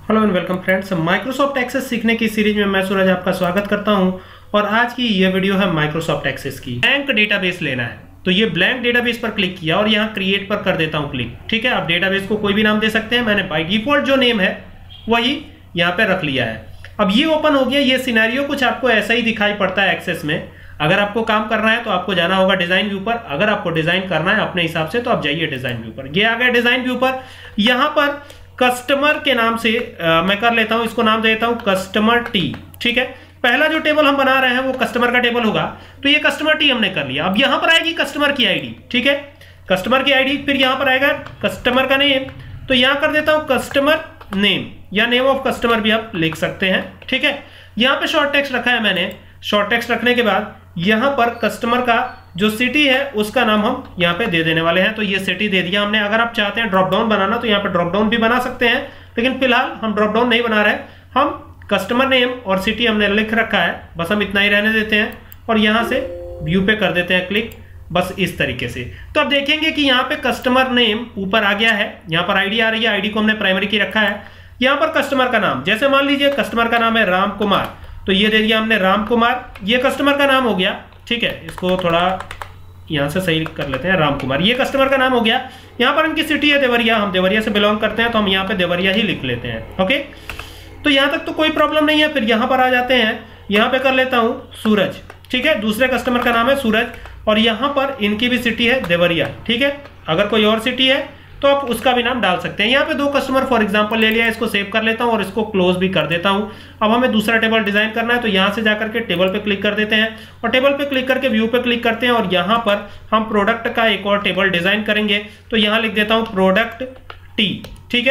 Hello and welcome friends, Microsoft Access सीखने की series में मैं सूरज आपका स्वागत करता हूं। और आज की ये वीडियो है माइक्रोसॉफ्ट एक्सेस की। ब्लैंक डेटाबेस लेना है तो ये ब्लैंक डेटाबेस पर क्लिक किया और यहाँ क्रिएट पर कर देता हूँ क्लिक। ठीक है, आप डेटाबेस को कोई भी नाम दे सकते हैं। मैंने बाय डिफॉल्ट जो नेम है वही यहाँ पे रख लिया है। अब ये ओपन हो गया। ये सिनेरियो कुछ आपको ऐसा ही दिखाई पड़ता है एक्सेस में। अगर आपको काम करना है तो आपको जाना होगा डिजाइन व्यू पर। अगर आपको डिजाइन करना है अपने हिसाब से तो आप जाइए डिजाइन व्यू पर। ये आ गया डिजाइन व्यू पर। यहाँ पर कस्टमर के नाम से मैं कर लेता हूं, इसको नाम दे देता हूं कस्टमर टी। ठीक है, पहला जो टेबल हम बना रहे हैं वो कस्टमर का टेबल होगा, तो ये कस्टमर टी हमने कर लिया। अब यहां पर आएगी कस्टमर की आईडी। ठीक है, कस्टमर की आईडी, फिर यहां पर आएगा कस्टमर का नेम, तो यहां कर देता हूं कस्टमर नेम या नेम ऑफ कस्टमर भी आप लिख सकते हैं। ठीक है, यहां पे शॉर्ट टेक्स्ट रखा है मैंने। शॉर्ट टेक्स्ट रखने के बाद यहां पर कस्टमर का जो सिटी है उसका नाम हम यहाँ पे दे देने वाले हैं, तो ये सिटी दे दिया हमने। अगर आप चाहते हैं ड्रॉप डाउन बनाना तो यहाँ पे ड्रॉप डाउन भी बना सकते हैं, लेकिन फिलहाल हम ड्रॉप डाउन नहीं बना रहे। हम कस्टमर नेम और सिटी हमने लिख रखा है, बस हम इतना ही रहने देते हैं और यहाँ से व्यू पे कर देते हैं क्लिक, बस इस तरीके से। तो अब देखेंगे कि यहाँ पे कस्टमर नेम ऊपर आ गया है, यहाँ पर आईडी आ रही है, आईडी को हमने प्राइमरी की रखा है। यहाँ पर कस्टमर का नाम, जैसे मान लीजिए कस्टमर का नाम है राम कुमार, तो ये दे दिया हमने राम कुमार, ये कस्टमर का नाम हो गया। ठीक है, इसको थोड़ा यहाँ से सही कर लेते हैं, राम कुमार, ये कस्टमर का नाम हो गया। यहाँ पर इनकी सिटी है देवरिया, हम देवरिया से बिलोंग करते हैं तो हम यहाँ पे देवरिया ही लिख लेते हैं। ओके, तो यहाँ तक तो कोई प्रॉब्लम नहीं है। फिर यहाँ पर आ जाते हैं, यहाँ पे कर लेता हूँ सूरज। ठीक है, दूसरे कस्टमर का नाम है सूरज और यहाँ पर इनकी भी सिटी है देवरिया। ठीक है, अगर कोई और सिटी है तो आप उसका भी नाम डाल सकते हैं। यहाँ पे दो कस्टमर फॉर एग्जांपल ले लिया, इसको सेव कर लेता हूँ और इसको क्लोज भी कर देता हूँ। अब हमें दूसरा टेबल डिजाइन करना है तो यहाँ से जाकर के टेबल पे क्लिक कर देते हैं और टेबल पे क्लिक करके व्यू पे क्लिक करते हैं और यहाँ पर हम प्रोडक्ट का एक और टेबल डिजाइन करेंगे, तो यहाँ लिख देता हूँ प्रोडक्ट टी। ठीक है,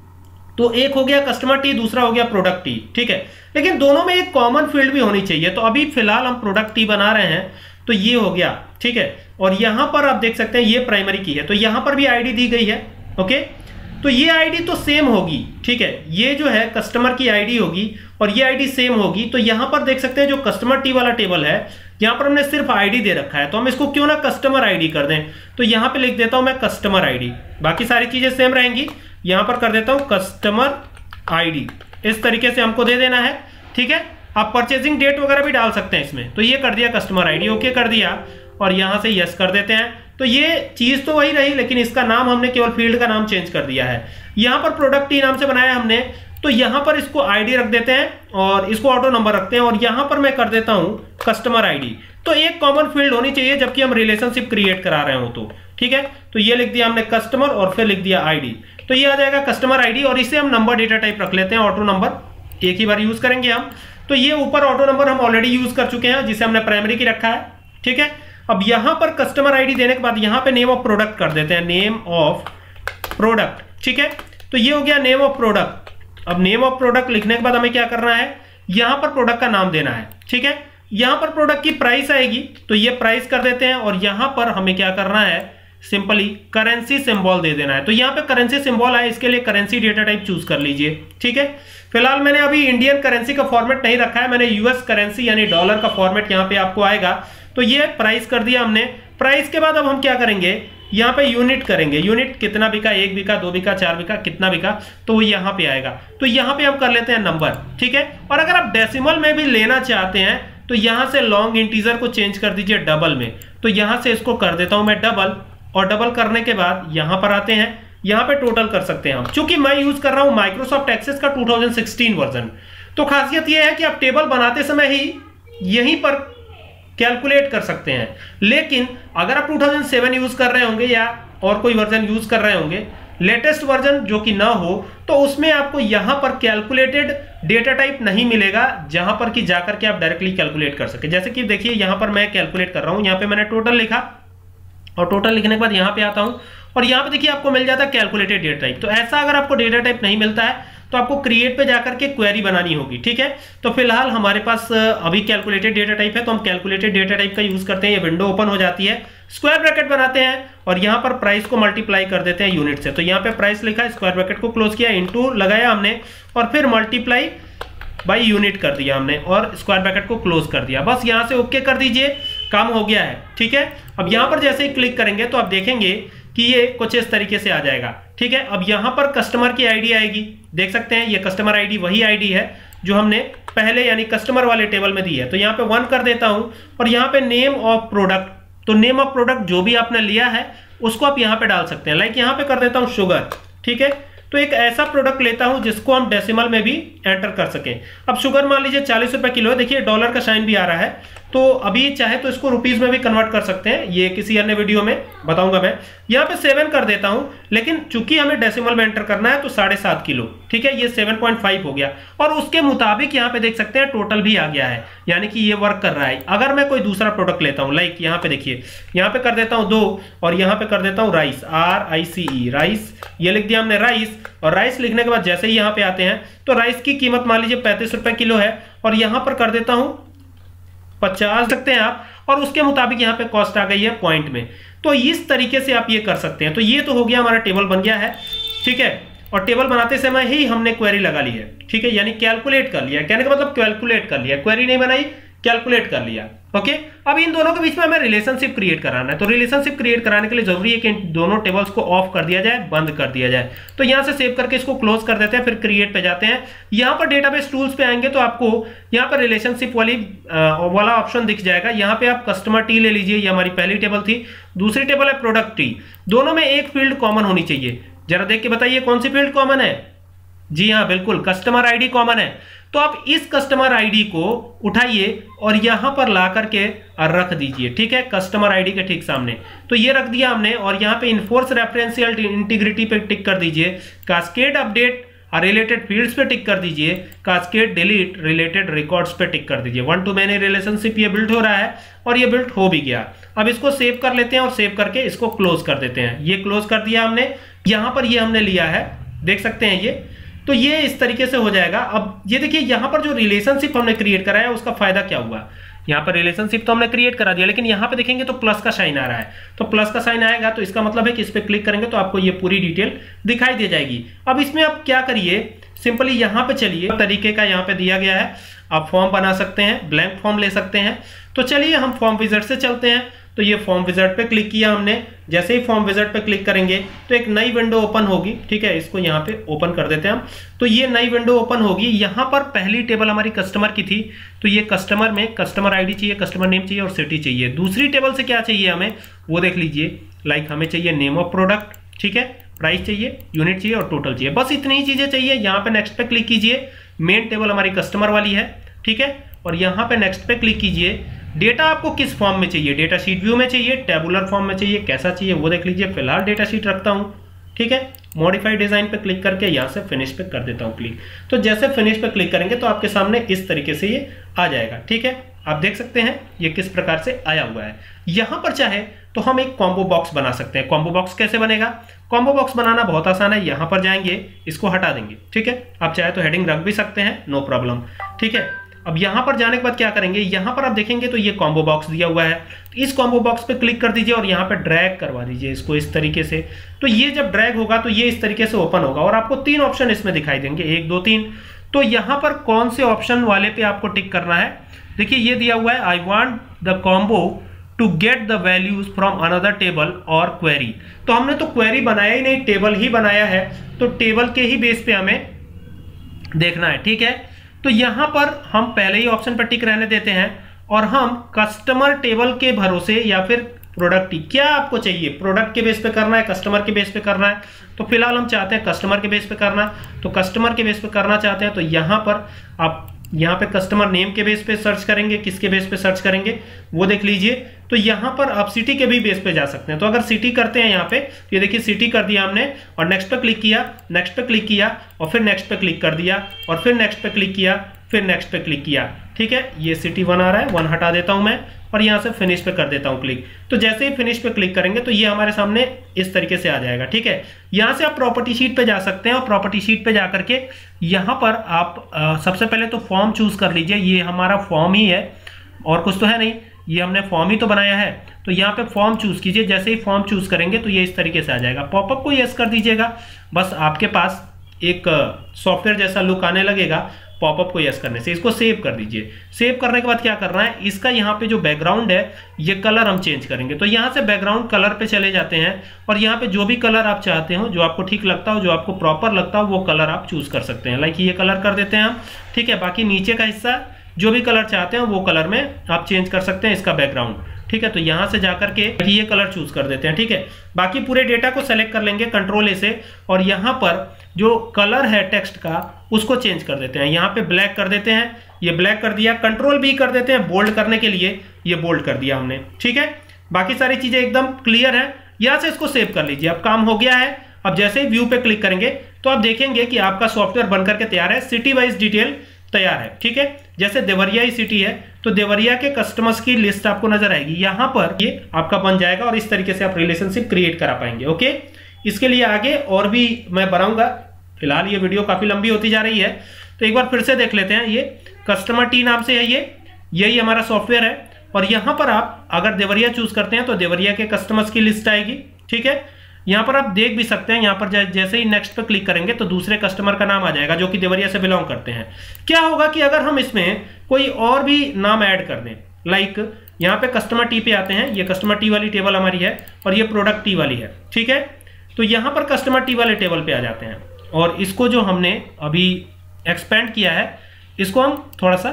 तो एक हो गया कस्टमर टी, दूसरा हो गया प्रोडक्ट टी। ठीक है, लेकिन दोनों में एक कॉमन फील्ड भी होनी चाहिए, तो अभी फिलहाल हम प्रोडक्ट टी बना रहे हैं, तो ये हो गया। ठीक है, और यहां पर आप देख सकते हैं ये प्राइमरी की है, तो यहां पर भी आईडी दी गई है। ओके, तो ये आईडी तो सेम होगी। ठीक है, ये जो है कस्टमर की आईडी होगी और ये आईडी सेम होगी। तो यहां पर देख सकते हैं जो कस्टमर टी वाला टेबल है, यहां पर हमने सिर्फ आईडी दे रखा है, तो हम इसको क्यों ना कस्टमर आईडी कर दें, तो यहां पे लिख देता हूं मैं कस्टमर आईडी, बाकी सारी चीजें सेम रहेंगी। यहां पर कर देता हूं कस्टमर आईडी, इस तरीके से हमको दे देना है। ठीक है, आप परचेजिंग डेट वगैरह भी डाल सकते हैं इसमें, तो ये कर दिया कस्टमर आईडी, ओके कर दिया और यहां से यस कर देते हैं। तो ये चीज तो वही रही, लेकिन इसका नाम हमने केवल फील्ड का नाम चेंज कर दिया है। यहां पर प्रोडक्ट टी नाम से बनाया हमने, तो यहां पर इसको आईडी रख देते हैं और इसको ऑटो नंबर रखते हैं और यहां पर मैं कर देता हूं कस्टमर आईडी। तो एक कॉमन फील्ड होनी चाहिए जबकि हम रिलेशनशिप क्रिएट करा रहे हो तो। ठीक है, तो ये लिख दिया हमने कस्टमर और फिर लिख दिया आईडी, तो ये आ जाएगा कस्टमर आईडी और इसे हम नंबर डेटा टाइप रख लेते हैं, ऑटो नंबर एक ही बार यूज करेंगे हम। तो ये ऊपर ऑटो नंबर हम ऑलरेडी यूज कर चुके हैं जिसे हमने प्राइमरी की रखा है। ठीक है, अब यहां पर कस्टमर आईडी देने के बाद यहां पे नेम ऑफ प्रोडक्ट कर देते हैं, नेम ऑफ प्रोडक्ट। ठीक है, तो ये हो गया नेम ऑफ प्रोडक्ट। अब नेम ऑफ प्रोडक्ट लिखने के बाद हमें क्या करना है, यहां पर प्रोडक्ट का नाम देना है। ठीक है, यहां पर प्रोडक्ट की प्राइस आएगी तो ये प्राइस कर देते हैं और यहां पर हमें क्या करना है, सिंपली करेंसी सिंबल दे देना है। तो यहां पे करेंसी सिंबल है, इसके लिए करेंसी डेटा टाइप चूज कर लीजिए। ठीक है, फिलहाल मैंने अभी इंडियन करेंसी का फॉर्मेट नहीं रखा है, मैंने यूएस करेंसी यानी डॉलर का फॉर्मेट यहां पे आपको आएगा। तो ये प्राइस कर दिया हमने। प्राइस के बाद अब हम क्या करेंगे, यहाँ पे यूनिट करेंगे, यूनिट कितना बिका, 1 बिका, 2 बिका, 4 बिका, कितना बिका, तो वो यहाँ पे आएगा। तो यहाँ पे हम कर लेते हैं नंबर। ठीक है, और अगर आप डेसिमल में भी लेना चाहते हैं तो यहाँ से लॉन्ग इंटीजर को चेंज कर दीजिए डबल में, तो यहाँ से इसको कर देता हूँ मैं डबल और डबल करने के बाद यहाँ पर आते हैं, यहाँ पे टोटल कर सकते हैं हम। चूंकि मैं यूज कर रहा हूँ माइक्रोसॉफ्ट एक्सेस का 2016 वर्जन, तो खासियत यह है कि आप टेबल बनाते समय ही यहीं पर कैलकुलेट कर सकते हैं। लेकिन अगर आप 2007 यूज कर रहे होंगे या और कोई वर्जन यूज कर रहे होंगे, लेटेस्ट वर्जन जो कि ना हो, तो उसमें आपको यहां पर कैलकुलेटेड डेटा टाइप नहीं मिलेगा, जहां पर कि जाकर के आप डायरेक्टली कैलकुलेट कर सके। जैसे कि देखिए यहां पर मैं कैलकुलेट कर रहा हूं, यहां पे मैंने टोटल लिखा और टोटल लिखने के बाद यहां पे आता हूं और यहां पे देखिए आपको मिल जाता है कैलकुलेटेड डेटा टाइप। तो ऐसा अगर आपको डेटा टाइप नहीं मिलता है तो आपको क्रिएट पे जाकर के क्वेरी बनानी होगी। ठीक है, तो फिलहाल हमारे पास अभी कैलकुलेटेड डेटा टाइप है, तो हम कैलकुलेटेड डेटा टाइप का यूज करते हैं। ये विंडो ओपन हो जाती है, स्क्वायर ब्रैकेट बनाते हैं और यहाँ पर प्राइस को मल्टीप्लाई कर देते हैं यूनिट से। तो यहाँ पे प्राइस लिखा, स्क्वायर ब्रैकेट को क्लोज किया, इनटू लगाया हमने और फिर मल्टीप्लाई बाई यूनिट कर दिया हमने और स्क्वायर ब्रैकेट को क्लोज कर दिया। बस यहाँ से ओके कर दीजिए, काम हो गया है। ठीक है, अब यहाँ पर जैसे ही क्लिक करेंगे तो आप देखेंगे कि ये कुछ इस तरीके से आ जाएगा। ठीक है, अब यहां पर कस्टमर की आईडी आएगी, देख सकते हैं ये कस्टमर आईडी वही आईडी है जो हमने पहले यानी कस्टमर वाले टेबल में दी है। तो यहाँ पे 1 कर देता हूं और यहाँ पे नेम ऑफ प्रोडक्ट, तो नेम ऑफ प्रोडक्ट जो भी आपने लिया है उसको आप यहाँ पे डाल सकते हैं। लाइक यहाँ पे कर देता हूँ शुगर, ठीक है। तो एक ऐसा प्रोडक्ट लेता हूं जिसको हम डेसिमल में भी एंटर कर सकें। अब शुगर मान लीजिए 40 रुपए किलो है, देखिए डॉलर का साइन भी आ रहा है, तो अभी चाहे तो इसको रुपीज में भी कन्वर्ट कर सकते हैं, ये किसी अन्य वीडियो में बताऊंगा मैं। यहाँ पे 7 कर देता हूं, लेकिन चूंकि हमें डेसिमल में एंटर करना है तो 7.5 किलो, ठीक है, ये 7.5 हो गया। और उसके मुताबिक यहाँ पे देख सकते हैं टोटल भी आ गया है, यानी कि ये वर्क कर रहा है। अगर मैं कोई दूसरा प्रोडक्ट लेता हूँ, लाइक यहाँ पे देखिए, यहाँ पे कर देता हूँ 2 और यहाँ पे कर देता हूँ राइस, RICE, राइस, ये लिख दिया हमने राइस। और राइस लिखने के बाद जैसे ही यहाँ पे आते हैं तो राइस की कीमत मान लीजिए 35 रुपए किलो है और यहाँ पर कर देता हूँ 50 सकते हैं आप, और उसके मुताबिक यहाँ पे कॉस्ट आ गई है पॉइंट में। तो इस तरीके से आप ये कर सकते हैं। तो ये तो हो गया, हमारा टेबल बन गया है, ठीक है। और टेबल बनाते समय ही हमने क्वेरी लगा ली है, ठीक है, यानी कैलकुलेट कर लिया, कहने का मतलब कैलकुलेट कर लिया, क्वेरी नहीं बनाई, कैलकुलेट कर लिया। ओके, अब इन दोनों के बीच में हमें रिलेशनशिप क्रिएट कराना है। तो रिलेशनशिप क्रिएट कराने के लिए जरूरी है कि इन दोनों टेबल्स को ऑफ कर दिया जाए, बंद कर दिया जाए। तो यहां से सेव करके इसको क्लोज कर देते हैं, फिर क्रिएट पे जाते हैं। यहां पर डेटाबेस टूल्स पे आएंगे तो आपको यहां पर रिलेशनशिप वाला ऑप्शन दिख जाएगा। यहां पे आप कस्टमर टी ले लीजिए, ये हमारी पहली टेबल थी, दूसरी टेबल है प्रोडक्ट टी। दोनों में एक फील्ड कॉमन होनी चाहिए। जरा देख के बताइए कौन सी फील्ड कॉमन है। जी हाँ, बिल्कुल, कस्टमर आईडी कॉमन है। तो आप इस कस्टमर आईडी को उठाइए और यहां पर ला करके रख दीजिए, ठीक है, कस्टमर आईडी के ठीक सामने। तो ये रख दिया हमने और यहां पे इन्फोर्स रेफरेंशियल इंटीग्रिटी पे टिक कर दीजिए, कास्केड अपडेट रिलेटेड फील्ड्स पे टिक कर दीजिए, कास्केड डिलीट रिलेटेड रिकॉर्ड्स पे टिक कर दीजिए। 1 to many रिलेशनशिप ये बिल्ड हो रहा है और ये बिल्ड हो भी गया। अब इसको सेव कर लेते हैं और सेव करके इसको क्लोज कर देते हैं। ये क्लोज कर दिया हमने, यहां पर ये हमने लिया है, देख सकते हैं ये। तो ये इस तरीके से हो जाएगा। अब ये देखिए यहां पर जो रिलेशनशिप हमने क्रिएट करा है उसका फायदा क्या हुआ। यहां पर रिलेशनशिप तो हमने क्रिएट करा दिया, लेकिन यहां पे देखेंगे तो प्लस का साइन आ रहा है। तो प्लस का साइन आएगा तो इसका मतलब है कि इस पे क्लिक करेंगे तो आपको ये पूरी डिटेल दिखाई दे जाएगी। अब इसमें आप क्या करिए, सिंपली यहां पे चलिए, तरीके का यहां पे दिया गया है, आप फॉर्म बना सकते हैं, ब्लैंक फॉर्म ले सकते हैं। तो चलिए हम फॉर्म विजार्ड से चलते हैं। तो ये फॉर्म विजार्ड पे क्लिक किया हमने, जैसे ही फॉर्म विजार्ड पे क्लिक करेंगे तो एक नई विंडो ओपन होगी, ठीक है, इसको यहाँ पे ओपन कर देते हैं हम। तो ये नई विंडो ओपन होगी। यहाँ पर पहली टेबल हमारी कस्टमर की थी, तो ये कस्टमर में कस्टमर आईडी चाहिए, कस्टमर नेम चाहिए और सिटी चाहिए। दूसरी टेबल से क्या चाहिए हमें वो देख लीजिए, लाइक हमें चाहिए नेम ऑफ प्रोडक्ट, ठीक है, प्राइस चाहिए, यूनिट चाहिए और टोटल चाहिए, बस इतनी ही चीजें चाहिए। यहाँ पे नेक्स्ट पे क्लिक कीजिए, मेन टेबल हमारी कस्टमर वाली है, ठीक है, और यहाँ पे नेक्स्ट पे क्लिक कीजिए। डेटा आपको किस फॉर्म में चाहिए, डेटा शीट व्यू में चाहिए, टेबुलर फॉर्म में चाहिए, कैसा चाहिए वो देख लीजिए। फिलहाल डेटा शीट रखता हूं, ठीक है। मॉडिफाई डिजाइन पे क्लिक करके यहां से फिनिश पे कर देता हूं क्लिक। तो जैसे फिनिश पे क्लिक करेंगे तो आपके सामने इस तरीके से ये आ जाएगा, ठीक है। आप देख सकते हैं ये किस प्रकार से आया हुआ है। यहां पर चाहे तो हम एक कॉम्बो बॉक्स बना सकते हैं। कॉम्बो बॉक्स कैसे बनेगा, कॉम्बो बॉक्स बनाना बहुत आसान है। यहां पर जाएंगे, इसको हटा देंगे, ठीक है। आप चाहे तो हेडिंग रख भी सकते हैं, नो प्रॉब्लम, ठीक है। अब यहां पर जाने के बाद क्या करेंगे, यहां पर आप देखेंगे तो ये कॉम्बो बॉक्स दिया हुआ है। तो इस कॉम्बो बॉक्स पे क्लिक कर दीजिए और यहां पे ड्रैग करवा दीजिए इसको इस तरीके से। तो ये जब ड्रैग होगा तो ये इस तरीके से ओपन होगा और आपको 3 ऑप्शन इसमें दिखाई देंगे, 1 2 3। तो यहां पर कौन से ऑप्शन वाले पे आपको टिक करना है, देखिए ये दिया हुआ है, I want the combo to get the values from another table और क्वेरी। तो हमने तो क्वेरी बनाया ही नहीं, टेबल ही बनाया है, तो टेबल के ही बेस पे हमें देखना है, ठीक है। तो यहां पर हम पहले ही ऑप्शन पर टिक रहने देते हैं और हम कस्टमर टेबल के भरोसे या फिर प्रोडक्ट की, क्या आपको चाहिए, प्रोडक्ट के बेस पे करना है, कस्टमर के बेस पे करना है। तो फिलहाल हम चाहते हैं कस्टमर के बेस पे करना, तो कस्टमर के बेस पे करना चाहते हैं तो यहां पर आप यहाँ पे कस्टमर नेम के बेस पे सर्च करेंगे, किसके बेस पे सर्च करेंगे वो देख लीजिए। तो यहाँ पर आप सिटी के भी बेस पे जा सकते हैं। तो अगर सिटी करते हैं यहाँ पे, ये देखिए सिटी कर दिया हमने और नेक्स्ट पे क्लिक किया, नेक्स्ट पे क्लिक किया और फिर नेक्स्ट पे क्लिक कर दिया और फिर नेक्स्ट पे क्लिक किया, फिर नेक्स्ट पे क्लिक किया, ठीक है। ये सिटी 1 आ रहा है, 1 हटा देता हूं मैं और यहां से फिनिश पे कर देता हूं क्लिक। तो जैसे ही फिनिश पे क्लिक करेंगे तो ये हमारे सामने इस तरीके से आ जाएगा, ठीक है। यहां से आप प्रॉपर्टी शीट पे जा सकते हैं और प्रॉपर्टी शीट पे जाकर के यहां पर आप सबसे पहले तो फॉर्म चूज कर लीजिए। ये हमारा फॉर्म ही है और कुछ तो है नहीं, ये हमने फॉर्म ही तो बनाया है। तो यहाँ पे फॉर्म चूज कीजिए, जैसे ही फॉर्म चूज करेंगे तो ये इस तरीके से आ जाएगा। पॉपअप को यस कर दीजिएगा, बस आपके पास एक सॉफ्टवेयर जैसा लुक आने लगेगा। पॉपअप को यस करने से। इसको सेव कर दीजिए। सेव करने के बाद क्या करना है, इसका यहाँ पे जो बैकग्राउंड है ये कलर हम चेंज करेंगे। तो यहाँ से बैकग्राउंड कलर पे चले जाते हैं और यहाँ पे जो भी कलर आप चाहते हो, जो आपको ठीक लगता हो, जो आपको प्रॉपर लगता हो, वो कलर आप चूज कर सकते हैं। लाइक ये कलर कर देते हैं हम, ठीक है। बाकी नीचे का हिस्सा जो भी कलर चाहते हैं वो कलर में आप चेंज कर सकते हैं इसका बैकग्राउंड, ठीक है। तो यहां से जाकर के ये कलर चूज कर देते हैं, ठीक है। बाकी पूरे डेटा को सेलेक्ट कर लेंगे कंट्रोल ए से और यहां पर जो कलर है टेक्स्ट का उसको चेंज कर देते हैं। यहां पे ब्लैक कर देते हैं, ये ब्लैक कर दिया। कंट्रोल बी कर देते हैं बोल्ड करने के लिए, ये बोल्ड कर दिया हमने, ठीक है। बाकी सारी चीजें एकदम क्लियर है। यहां से इसको सेव कर लीजिए। अब काम हो गया है। अब जैसे ही व्यू पे क्लिक करेंगे तो आप देखेंगे कि आपका सॉफ्टवेयर बनकर के तैयार है। सिटी वाइज डिटेल तैयार है, ठीक है। जैसे देवरिया ही सिटी है तो देवरिया के कस्टमर्स की लिस्ट आपको नजर आएगी। यहां पर ये आपका बन जाएगा और इस तरीके से आप रिलेशनशिप क्रिएट करा पाएंगे, ओके। इसके लिए आगे और भी मैं बनाऊंगा। फिलहाल ये वीडियो काफी लंबी होती जा रही है तो एक बार फिर से देख लेते हैं। ये कस्टमर टी नाम से है, यही हमारा सॉफ्टवेयर है और यहां पर आप अगर देवरिया चूज करते हैं तो देवरिया के कस्टमर्स की लिस्ट आएगी, ठीक है। यहां पर आप देख भी सकते हैं, यहां पर जैसे ही नेक्स्ट पे क्लिक करेंगे तो दूसरे कस्टमर का नाम आ जाएगा जो कि देवरिया से बिलोंग करते हैं। क्या होगा कि अगर हम इसमें कोई और भी नाम ऐड कर दें, लाइक यहां पे कस्टमर टी पे आते हैं, ये कस्टमर टी वाली टेबल हमारी है और ये प्रोडक्ट टी वाली है, ठीक है। तो यहां पर कस्टमर टी वाले टेबल पे आ जाते हैं और इसको जो हमने अभी एक्सपेंड किया है इसको हम थोड़ा सा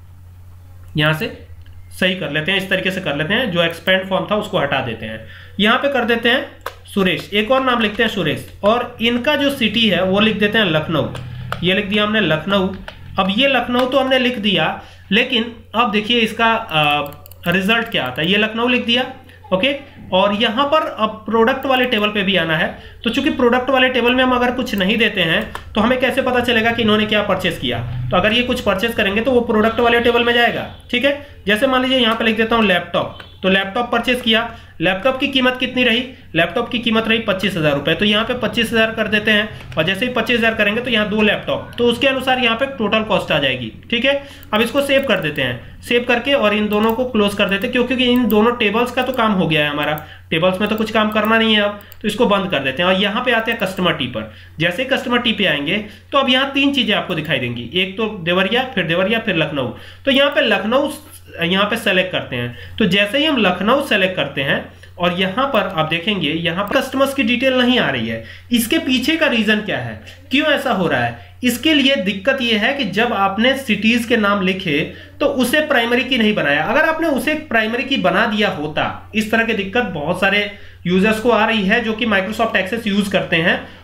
यहां से सही कर लेते हैं, इस तरीके से कर लेते हैं। जो एक्सपेंड फॉर्म था उसको हटा देते हैं, यहां पे कर देते हैं सुरेश, एक और नाम लिखते हैं सुरेश और इनका जो सिटी है वो लिख देते हैं लखनऊ। ये लिख दिया हमने लखनऊ। अब ये लखनऊ तो हमने लिख दिया, लेकिन अब देखिए इसका रिजल्ट क्या आता है। ये लखनऊ लिख दिया, ओके। और यहां पर अब प्रोडक्ट वाले टेबल पे भी आना है। तो चूंकि प्रोडक्ट वाले टेबल में हम अगर कुछ नहीं देते हैं तो हमें कैसे पता चलेगा कि इन्होंने क्या परचेस किया। तो अगर ये कुछ परचेस करेंगे तो वो प्रोडक्ट वाले टेबल में जाएगा, ठीक है। जैसे मान लीजिए यहां पे लिख देता हूं लैपटॉप, तो लैपटॉप परचेस किया। लैपटॉप की कीमत कितनी रही, लैपटॉप की कीमत रही 25,000 रुपए। तो यहाँ पे 25,000 कर देते हैं और जैसे ही 25,000 करेंगे तो यहाँ 2 लैपटॉप, तो उसके अनुसार यहाँ पे टोटल कॉस्ट आ जाएगी, ठीक है। अब इसको सेव कर देते हैं, सेव करके और इन दोनों को क्लोज कर देते हैं क्योंकि इन दोनों टेबल्स का तो काम हो गया है हमारा। टेबल्स में तो कुछ काम करना नहीं है अब, तो इसको बंद कर देते हैं। और यहाँ पे आते हैं कस्टमर टी पर। जैसे ही कस्टमर टी पे आएंगे तो अब यहाँ 3 चीजें आपको दिखाई देंगी, एक तो देवरिया, फिर लखनऊ। तो यहाँ पे लखनऊ यहाँ पे सेलेक्ट करते हैं। तो जैसे ही हम लखनऊ सेलेक्ट करते हैं और यहां पर आप देखेंगे यहां पर कस्टमर्स की डिटेल नहीं आ रही है। इसके पीछे का रीजन क्या है, क्यों ऐसा हो रहा है? इसके लिए दिक्कत यह है कि जब आपने सिटीज के नाम लिखे तो उसे प्राइमरी की नहीं बनाया। अगर आपने उसे प्राइमरी की बना दिया होता, इस तरह की दिक्कत बहुत सारे यूजर्स को आ रही है जो कि माइक्रोसॉफ्ट एक्सेस यूज करते हैं